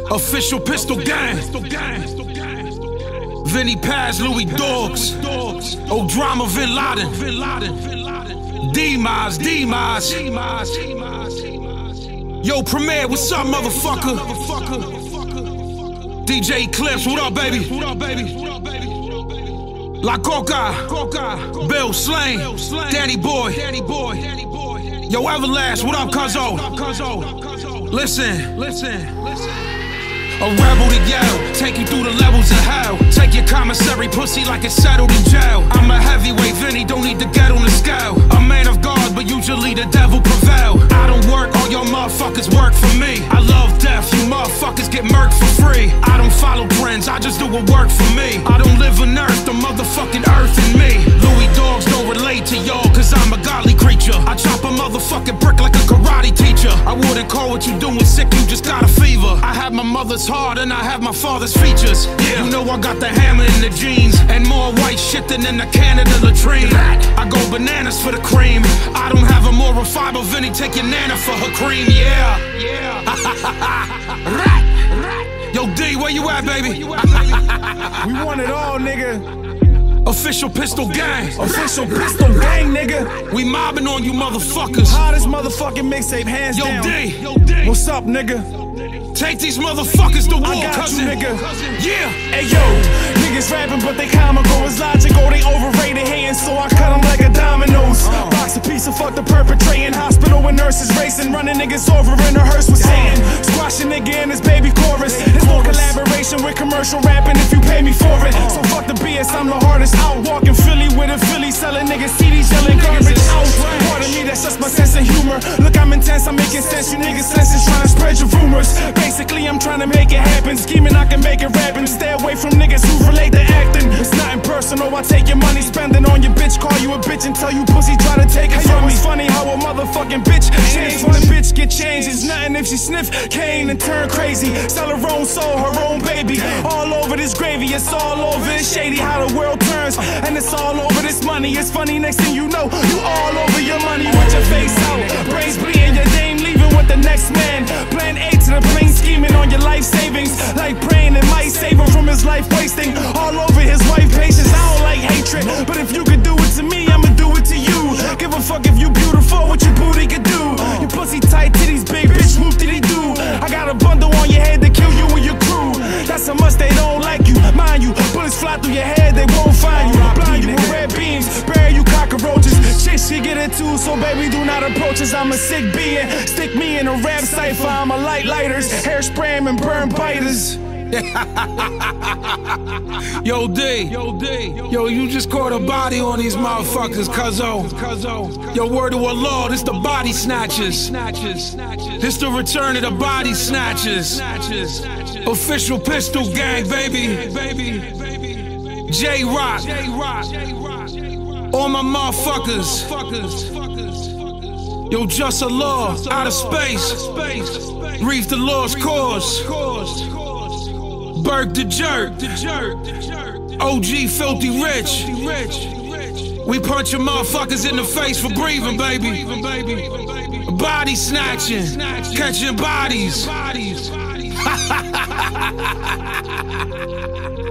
Official Pistol Gang. Vinny Paz, Louis Dogs. O'Drama, Bin Laden. D-Mize. Yo, Premier, what's up, motherfucker? DJ Eclipse, what up, baby? La Coca, Bill Slain, Danny Boy. Yo, Everlast, what up, cuzzo? Listen. A rebel to yell, take you through the levels of hell. Take your commissary pussy like it's settled in jail. I'm a heavyweight Vinny, don't need to get on the scale. A man of God, but usually the devil prevail. I don't work, all y'all motherfuckers work for me. I love death, you motherfuckers get murked for free. I don't follow trends, I just do what work for me. I don't live on earth, the motherfucking earth in me. Louis Dogs don't relate to y'all, cause I'm a godly creature. I chop a motherfucking brick like a karate teacher. I wouldn't call what you doing sick, you just got a fever. I have my mother's heart and I have my father's features. You know I got the hammer in the jeans and more white shit than in the Canada latrine. I go bananas for the cream. I don't have a moral fiber, Vinny, take your nana for her cream. Yeah. Yo, D, where you at, baby? We want it all, nigga. Official Pistol Gang. Official Pistol Gang, nigga. We mobbing on you motherfuckers. Hottest motherfucking mixtape, hands down. Yo, D. What's up, nigga? Take these motherfuckers to war, I got cousin. you, nigga. Yeah. Hey, yo, niggas rapping, but they comical. It's logical, they overrated hands, so I cut them like a dominoes. Box a piece of fuck the perpetrating. Hospital with nurses racing, running niggas over in a hearse with Satan. Squash a nigga in his baby chorus. There's more collaboration with commercial rapping if you pay me for it. So fuck the BS, I'm the hardest out. Walking Philly with a Philly, selling niggas CDs, yelling garbage out. Pardon me, that's just my sense of humor. Look, I'm intense, I'm making sense. You niggas senses trying to spread your rumors. Basically, I'm trying to make it happen. Scheming, I can make it rapping. Stay away from niggas who relate to acting. It's nothing personal, I take your money, spending on your bitch. Call you a bitch and tell you pussy try to take it from me. It's funny how a motherfucking bitch change when a bitch get changed. It's nothing if she sniff cane and turn crazy. Sell her own soul, her own baby. All over this gravy, it's all over. It's shady how the world turns, and it's all over this money. It's funny, next thing you know, you all over your money with your face out. Brains bleeding, your dame leaving with the next man. Plan A to the plane, scheming on your life savings. Like praying it might save him from his life wasting. All over his wife patience, I don't like hatred. But if you could do it to me, I'ma do it to you. Give a fuck if you beautiful, what your booty could do. Your pussy tight titties, big bitch, whoop did he do? I got a bundle on your head to kill you and your crew. That's how much they don't like you. Mind you, bullets fly through your head, they won't find you. Blind you with red beams, bury you cockroaches. Chicks she get it too, so baby do not approach us. I'm a sick being, stick me in a rap cypher. I'm a lighters, hairspray 'em and burn biters. Yo, D. Yo, you just caught a body on these motherfuckers, cuzzo. Yo, word to Allah, this the body snatchers. This the return of the body snatchers. Official Pistol Gang, baby. J-Rock. All my motherfuckers. Yo, Just Allah, out of space. Reef the Lost Cause. Berg the Jerk. OG Filthy Rich. We punch your motherfuckers in the face for breathing, baby. Body snatching, catching bodies.